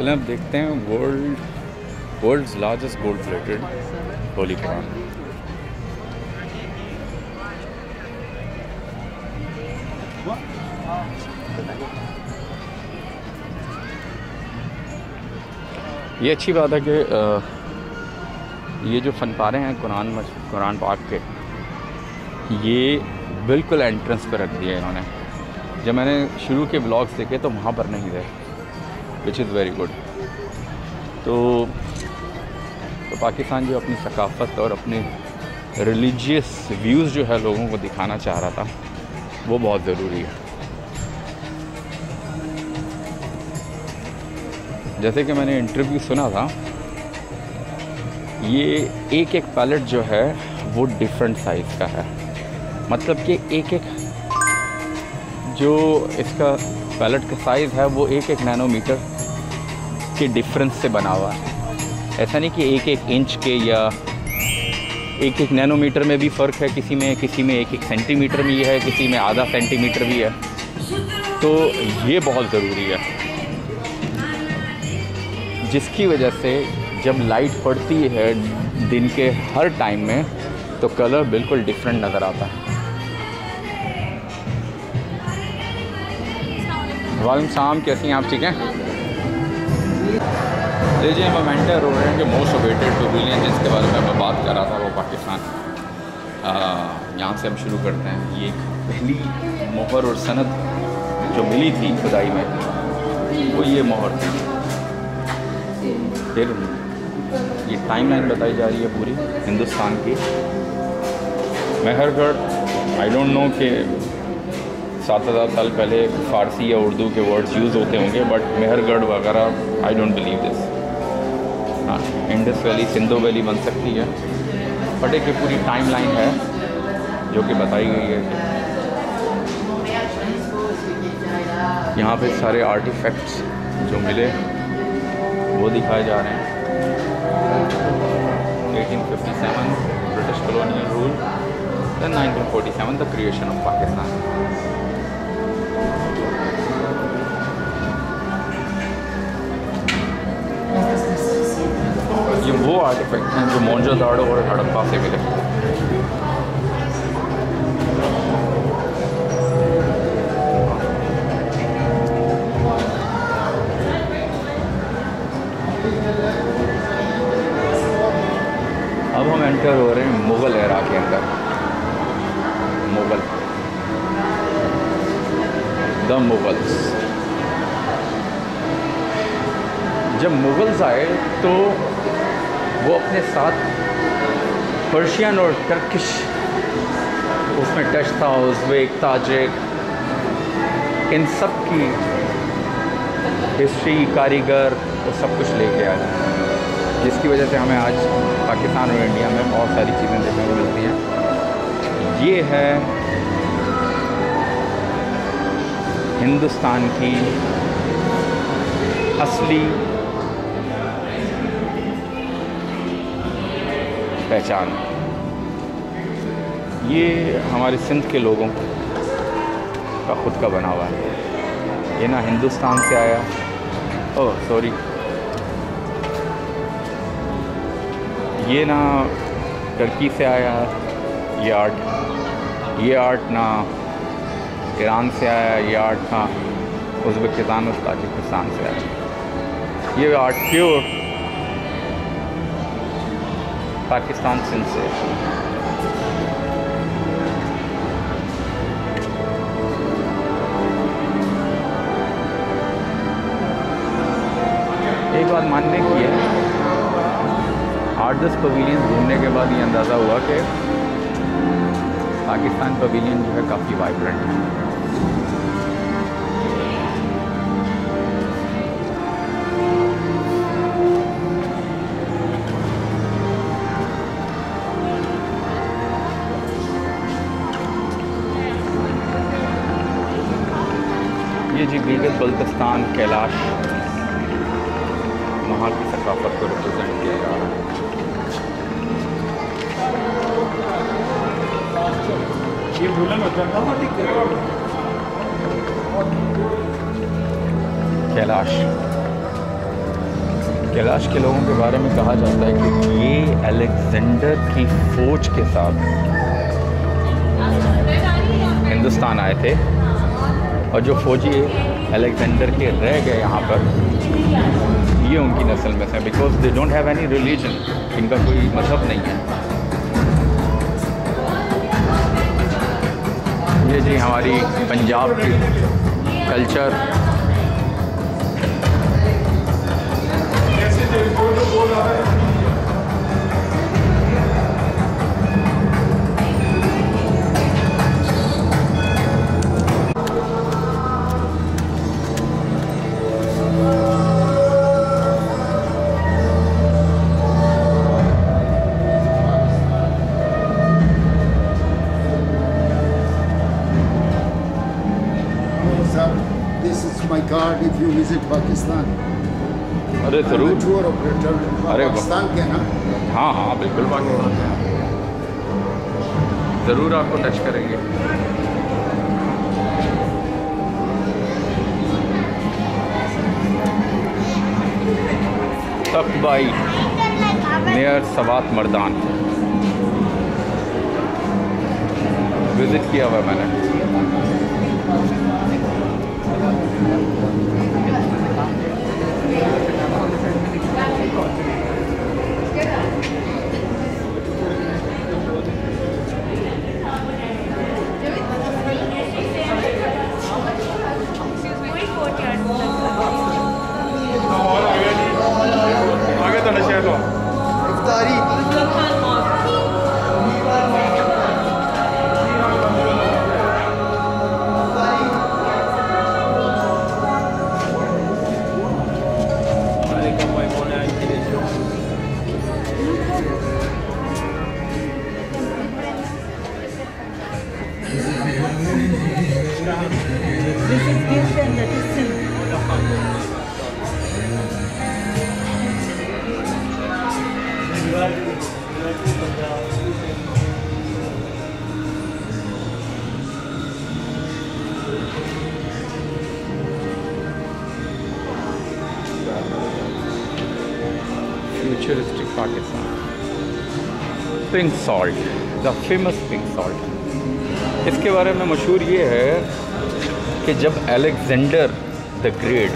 चलें अब देखते हैं world's largest gold plated holy Quran. ये अच्छी बात है कि ये जो फनपारे हैं कुरान पाक के, ये बिल्कुल एंट्रेंस पर रख दिया इन्होंने। जब मैंने शुरू के ब्लॉग्स देखे तो वहाँ पर नहीं थे, विच इज़ वेरी गुड। तो पाकिस्तान जो अपनी सकाफ़त और अपने रिलीजियस व्यूज़ जो है लोगों को दिखाना चाह रहा था, वो बहुत ज़रूरी है। जैसे कि मैंने इंटरव्यू सुना था, ये एक एक पैलेट जो है वो डिफरेंट साइज़ का है। मतलब कि एक एक जो इसका पैलेट का साइज़ है वो एक एक नैनोमीटर के डिफरेंस से बना हुआ है। ऐसा नहीं कि एक एक इंच के या एक एक नैनोमीटर में भी फ़र्क है, किसी में एक एक सेंटीमीटर भी है, किसी में आधा सेंटीमीटर भी है। तो ये बहुत ज़रूरी है, जिसकी वजह से जब लाइट पड़ती है दिन के हर टाइम में तो कलर बिल्कुल डिफरेंट नज़र आता है। वालेकुम सलाम, कैसी हैं आप? ठीक हैं? लीजिए, हम एंटर हो रहे हैं कि मोस्ट अवेटेड पवेलियन जिसके बारे में मैं बात कर रहा था, वो पाकिस्तान। यहाँ से हम शुरू करते हैं। ये एक पहली मोहर और सनद जो मिली थी खुदाई में, वो ये मोहर थी। फिर ये टाइमलाइन बताई जा रही है पूरी हिंदुस्तान की। मेहरगढ़, आई डोंट नो कि 7000 साल पहले फ़ारसी या उर्दू के वर्ड्स यूज़ होते होंगे, बट मेहरगढ़ वगैरह आई डोंट बिलीव दिस। हाँ, इंडस वैली, सिंधु वैली बन सकती है, बट एक पूरी टाइमलाइन है जो कि बताई गई है कि यहाँ पे सारे आर्टिफैक्ट्स जो मिले वो दिखाए जा रहे हैं। 1857 British colonial rule, then 1947 the creation of Pakistan. ये वो आर्टिफैक्ट हैं जो मोहनजोदाड़ो और हड़प्पा से मिले। अब हम एंटर हो रहे हैं मुग़ल एरा के अंदर। The Mughals. जब मुग़ल्स आए तो वो अपने साथ पर्शियन और टर्किश, उसमें टच था, उज़्बेक, ताजिक, इन सब की हिस्ट्री, कारीगर, वो सब कुछ लेके आए, जिसकी वजह से हमें आज पाकिस्तान और इंडिया में बहुत सारी चीज़ें देखने को मिलती हैं। ये है हिंदुस्तान की असली पहचान। ये हमारे सिंध के लोगों का खुद का बना हुआ है। ये ना हिंदुस्तान से आया, ओह सॉरी, ये ना टर्की से आया ये आर्ट ना ईरान से आया, ये आर्ट ना उज़्बेकिस्तान और ताजिकिस्तान से आया। ये आर्ट प्योर पाकिस्तान सिंध से। एक बात मानने की है, 8-10 पवेलियन घूमने के बाद ये अंदाज़ा हुआ कि पाकिस्तान पवेलियन जो है काफ़ी वाइब्रेंट है। ये जी गिलगित बल्तिस्तान, कैलाश, वहाँ की सकाफत को रिप्रेजेंट किया जा रहा है। ये कैलाश कैलाश के लोगों के बारे में कहा जाता है कि ये अलेक्जेंडर की फौज के साथ हिंदुस्तान आए थे और जो फौजी अलेक्जेंडर के रह गए यहाँ पर, ये उनकी नस्ल में से, because they don't have any religion, इनका कोई मजहब नहीं है। ये जी हमारी पंजाब की culture. This is my card if you visit Pakistan. अरे ज़रूर। टूर ऑपरेटर पाकिस्तान के ना? हाँ हाँ बिल्कुल पाकिस्तान के, ज़रूर आपको टच करेंगे। तकबाई नियर सवात मर्दान विज़िट किया हुआ मैंने। आगे तो नशे लो इफ्तारी। This is gift and that is sin. Futuristic Pakistan. Pink salt, the famous pink salt. इसके बारे में मशहूर ये है कि जब अलेक्जेंडर द ग्रेट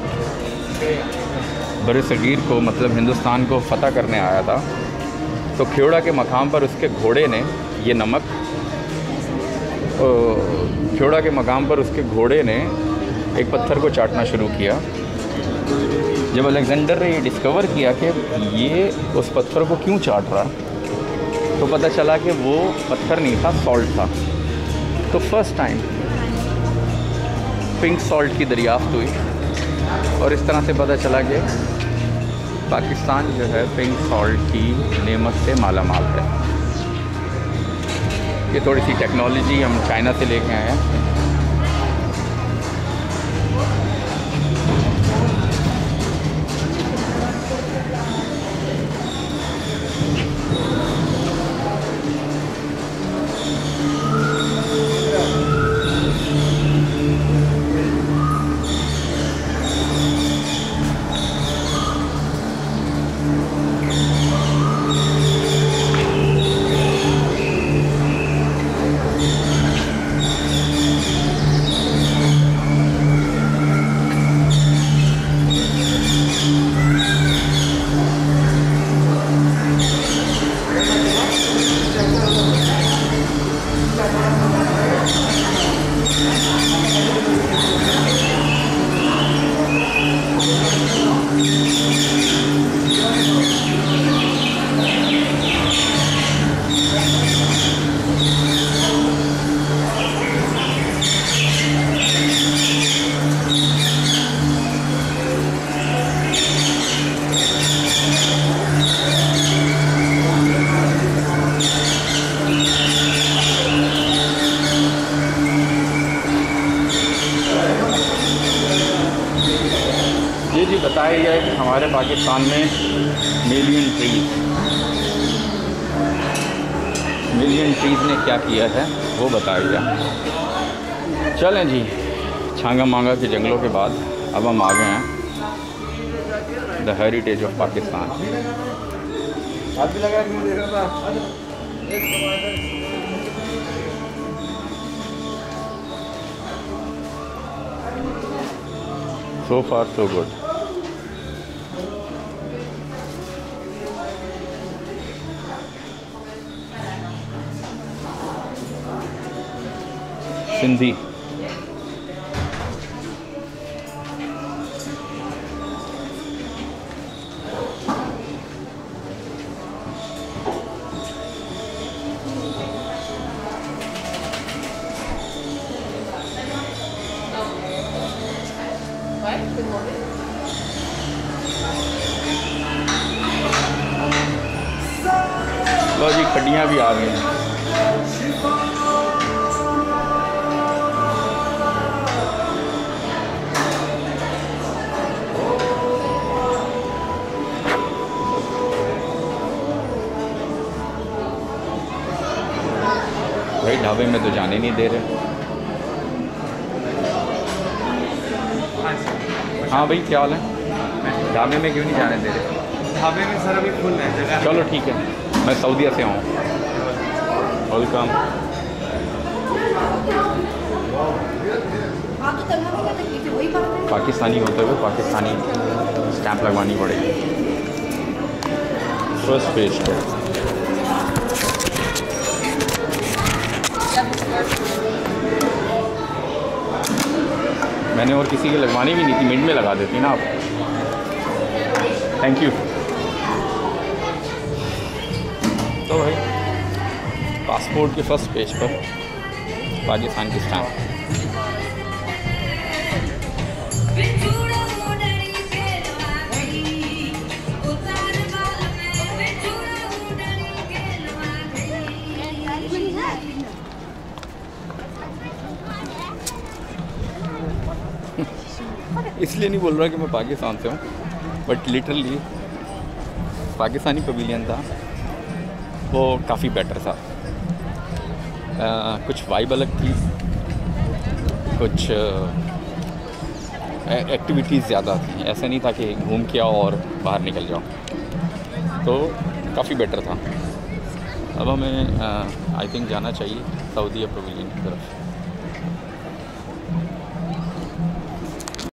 बरसगीर को, मतलब हिंदुस्तान को फ़तह करने आया था, तो खेवड़ा के मकाम पर उसके घोड़े ने ये नमक, खेवड़ा के मकाम पर उसके घोड़े ने एक पत्थर को चाटना शुरू किया। जब अलेक्जेंडर ने ये डिस्कवर किया कि ये उस पत्थर को क्यों चाट रहा, तो पता चला कि वो पत्थर नहीं था, सॉल्ट था। तो फर्स्ट टाइम पिंक सॉल्ट की दरियाफ्त हुई और इस तरह से पता चला कि पाकिस्तान जो है पिंक सॉल्ट की नेमत से माला माल है। ये थोड़ी सी टेक्नोलॉजी हम चाइना से लेके आए हैं। जी बताया गया है कि हमारे पाकिस्तान में मिलियन ट्रीज़ ने क्या किया है वो बताया गया। चलें जी, छांगा मांगा के जंगलों के बाद अब हम आ गए हैं the heritage of Pakistan. So far so good। Sindhi लो जी, खड्डियाँ भी आ गई हैं। भाई ढाबे में तो जाने नहीं दे रहे। हाँ भाई, क्या हाल है? ढाबे में क्यों नहीं जाने दे रहे? ढाबे में सर अभी फुल है जगह। चलो ठीक है, मैं सऊदीया से हूँ। वेलकम। पाकिस्तानी होते हुए पाकिस्तानी स्टैंप लगवानी पड़ेगी। फर्स्ट पेज पे मैंने और किसी की लगवानी भी नहीं थी, मिनट में लगा देती ना आप। Thank you. तो भाई पासपोर्ट के फर्स्ट पेज पर पाकिस्तान की स्टैंप। इसलिए नहीं बोल रहा कि मैं पाकिस्तान से हूँ, बट लिटरली पाकिस्तानी पवेलियन था वो काफ़ी बेटर था। कुछ वाइब अलग थी, कुछ एक्टिविटीज़ ज़्यादा थी। ऐसा नहीं था कि घूम के आओ और बाहर निकल जाओ, तो काफ़ी बेटर था। अब हमें आई थिंक जाना चाहिए सऊदीया पवेलियन की तरफ।